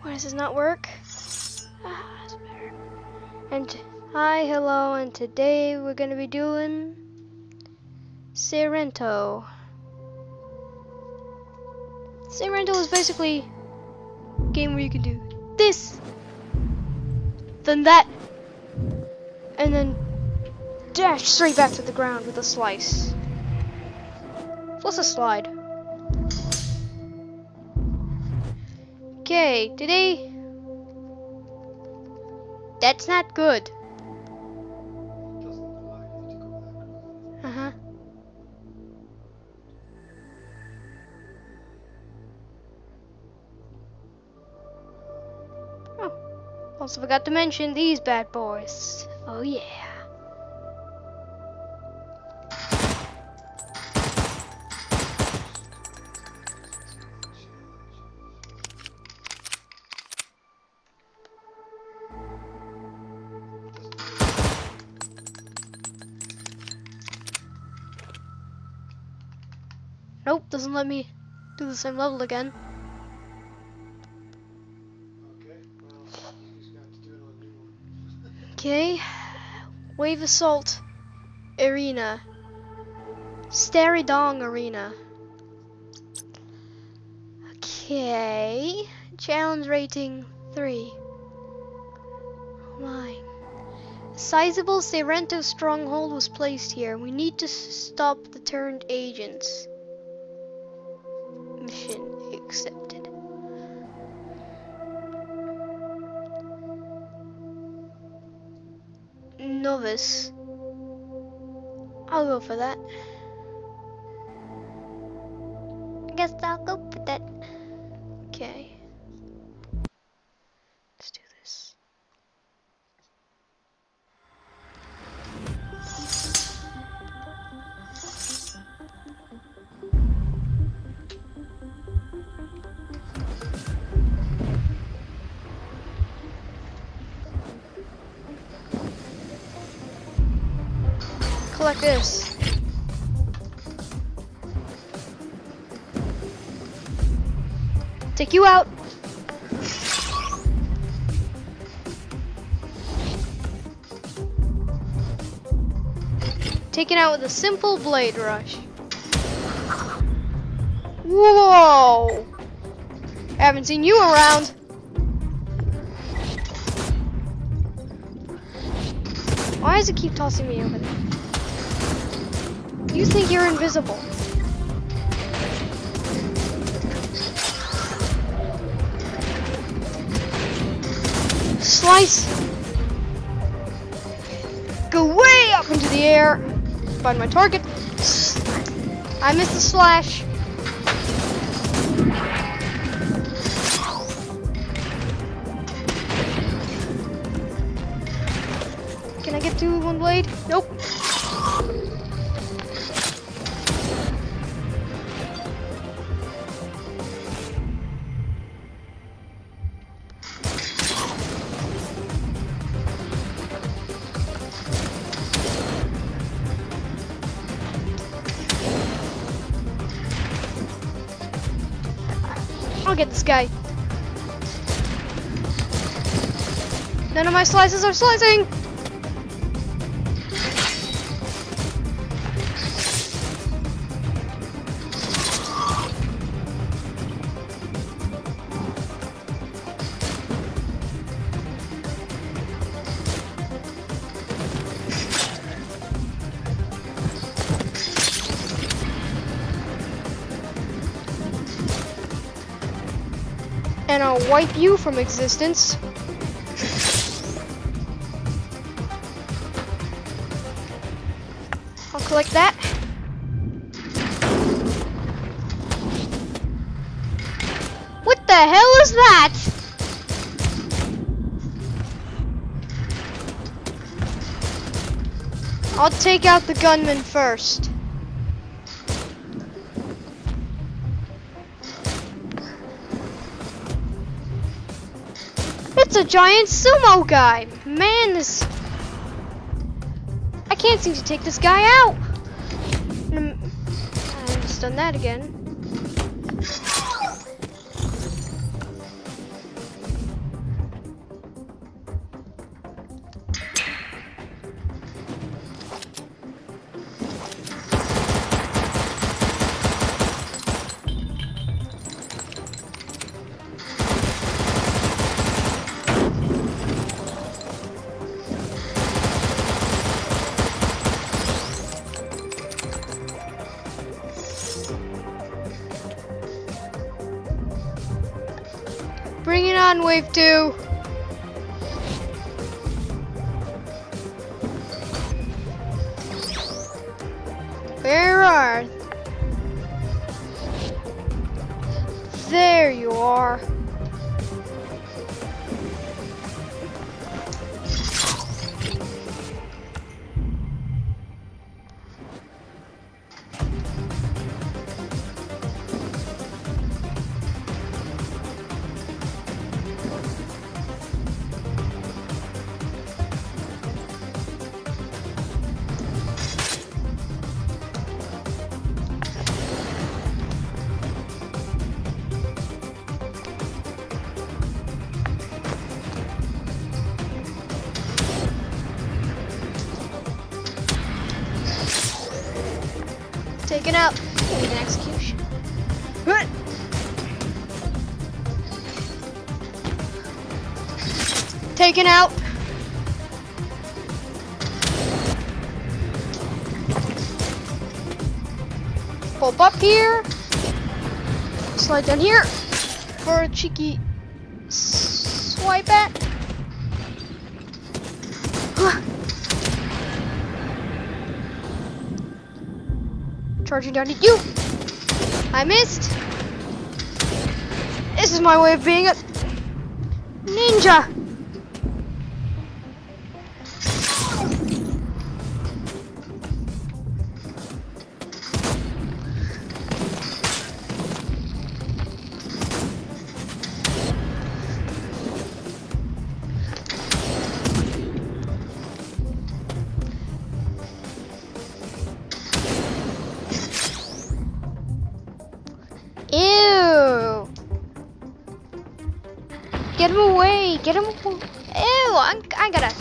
Why does this not work? Ah, that's better. And hi, hello, and today we're gonna be doing Sorrento. Sorrento is basically a game where you can do this, then that, and then dash straight back to the ground with a slice. Plus a slide. Okay, today... That's not good. Uh-huh. Oh, also forgot to mention these bad boys. Oh yeah. Nope, doesn't let me do the same level again. Okay, well, you just got to do it on a new one. Okay, Wave Assault Arena, Staridong Arena. Okay, challenge rating 3. Oh my. A sizable Sorrento stronghold was placed here. We need to stop the turned agents. Mission accepted. Novice. I'll go for that. I guess I'll go for that. Okay. Let's do this. Collect this. Take you out. Taken out with a simple blade rush. Whoa! Haven't seen you around. Why does it keep tossing me over there? You think you're invisible. Slice! Go way up into the air. Find my target. I missed the slash. Can I get to one blade? Nope. I'll get this guy. None of my slices are slicing. And I'll wipe you from existence. I'll collect that. What the hell is that? I'll take out the gunman first. It's a giant sumo guy. Man, this... I can't seem to take this guy out. I've just done that again. Bring it on, wave 2. Where are? There you are. Taken out. Need an execution. Taken out. Pop up here. Slide down here for a cheeky swipe at. Charging down to you. I missed. This is my way of being a ninja. Ew! Get him away! Get him away! Ew! I gotta.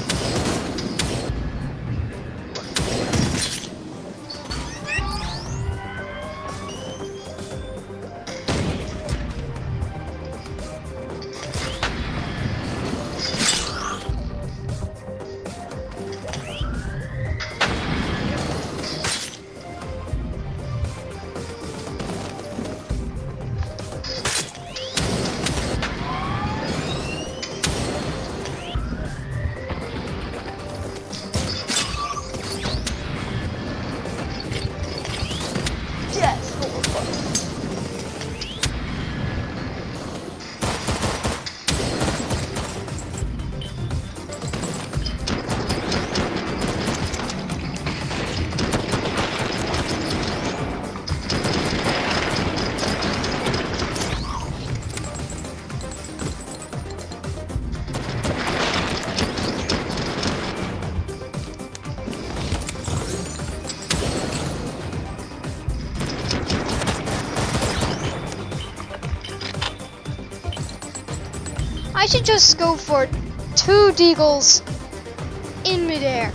I should just go for 2 deagles in midair.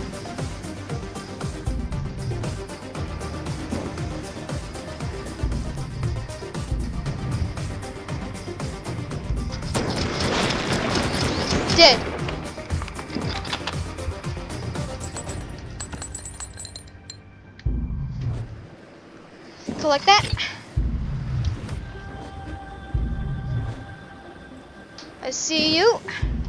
Dead. Collect that. I see you.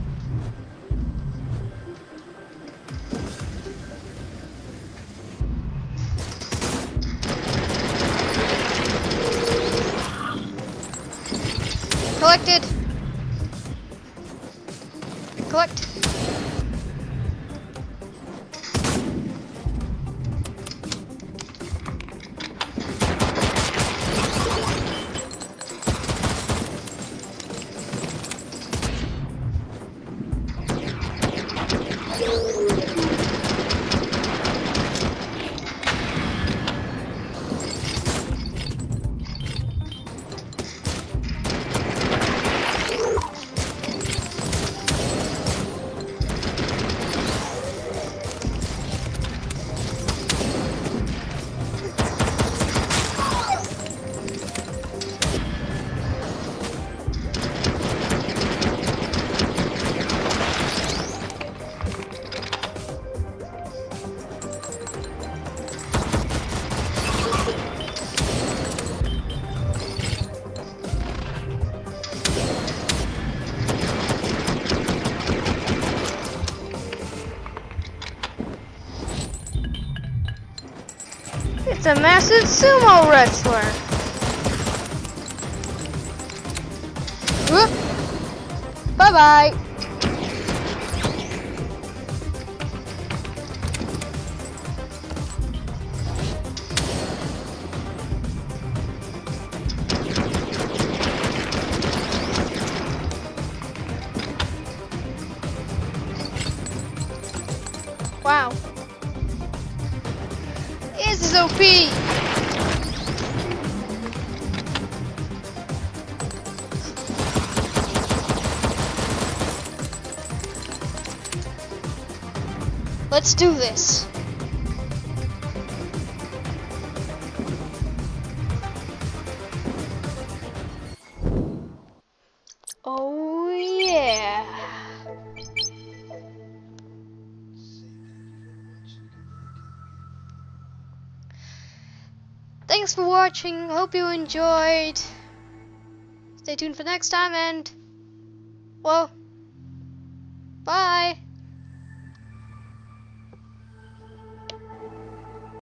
Collected. Collect. That's a massive sumo wrestler. Whoop. Bye-bye. Wow. This is OP. Let's do this. Oh yeah. Thanks for watching. Hope you enjoyed. Stay tuned for next time and, well, bye.